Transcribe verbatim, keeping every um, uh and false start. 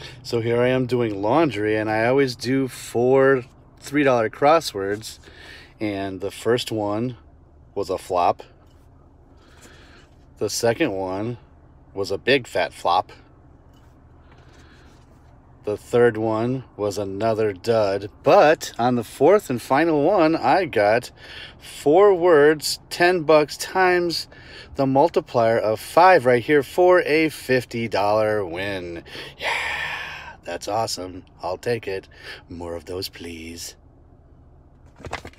So here I am doing laundry, and I always do four three dollar crosswords, and the first one was a flop. The second one was a big fat flop. The third one was another dud, but on the fourth and final one, I got four words, ten bucks times the multiplier of five right here for a fifty dollar win. Yeah, that's awesome. I'll take it. More of those, please.